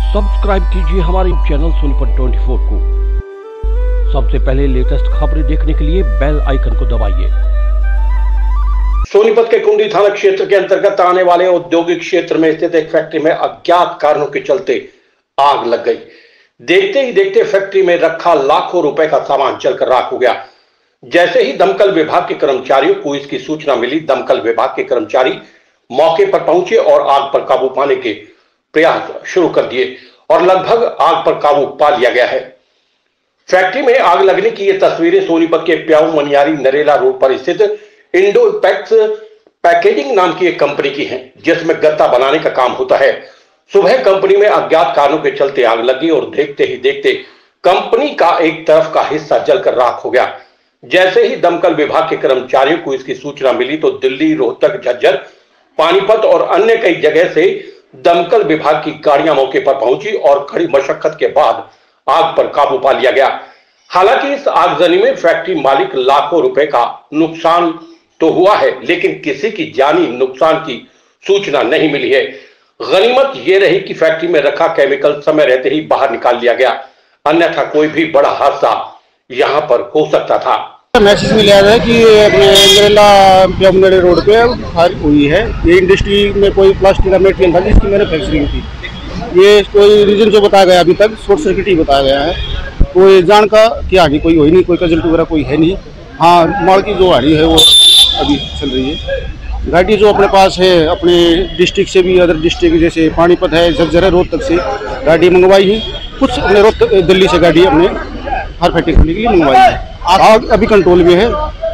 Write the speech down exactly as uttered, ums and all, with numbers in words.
Subscribe कीजिए हमारे channel Sonipat चौबीस को। सबसे पहले लेटेस्ट खबरें देखने के लिए बेल आइकन को दबाइए। सोनीपत के कुंडी थाना क्षेत्र के अंतर्गत आने वाले औद्योगिक क्षेत्र में स्थित एक फैक्ट्री में अज्ञात कारणों के चलते आग लग गई। देखते ही देखते फैक्ट्री में रखा लाखों रुपए का सामान जलकर राख हो गया। जैसे ही दमकल विभाग के कर्मचारियों को इसकी सूचना मिली, दमकल विभाग के कर्मचारी मौके पर पहुंचे और आग पर काबू पाने के प्रयास शुरू कर दिए और लगभग आग पर काबू पा लिया गया है। फैक्ट्री में आग लगने की ये तस्वीरें सोनीपत के प्याऊ मनियारी नरेला रोड पर स्थित इंडो पैक्स पैकेजिंग नाम की एक कंपनी की है, जिसमें गत्ता बनाने का काम होता है। सुबह कंपनी में अज्ञात कारणों के चलते आग लगी और देखते ही देखते कंपनी का एक तरफ का हिस्सा जलकर राख हो गया। जैसे ही दमकल विभाग के कर्मचारियों को इसकी सूचना मिली तो दिल्ली, रोहतक, झज्जर, पानीपत और अन्य कई जगह से दमकल विभाग की गाड़ियां मौके पर पहुंची और कड़ी मशक्कत के बाद आग पर काबू पा लिया गया। हालांकि इस आगजनी में फैक्ट्री मालिक लाखों रुपए का नुकसान तो हुआ है, लेकिन किसी की जानी नुकसान की सूचना नहीं मिली है। गनीमत यह रही कि फैक्ट्री में रखा केमिकल समय रहते ही बाहर निकाल लिया गया, अन्यथा कोई भी बड़ा हादसा यहां पर हो सकता था। मैसेज मिला है कि अपने नरेला रोड पे फायर हुई है। ये इंडस्ट्री में कोई प्लास्टिक का मेटेरियल था जिसकी मैन्युफैक्चरिंग थी। ये कोई रीजन जो बताया गया अभी तक शॉर्ट सर्किट ही बताया गया है। कोई जान का कि आगे कोई हुई नहीं, कोई कजल्ट वगैरह कोई है नहीं। हाँ, माल की जो गाड़ी है वो अभी चल रही है। गाड़ी जो अपने पास है अपने डिस्ट्रिक्ट से भी, अदर डिस्ट्रिक्ट जैसे पानीपत है, झज्जर है, रोहतक से गाड़ी मंगवाई है। कुछ अपने रोहतक दिल्ली से गाड़ी अपने हर फैक्ट्री खोलने के लिए मंगवाई है। आग अभी कंट्रोल में है।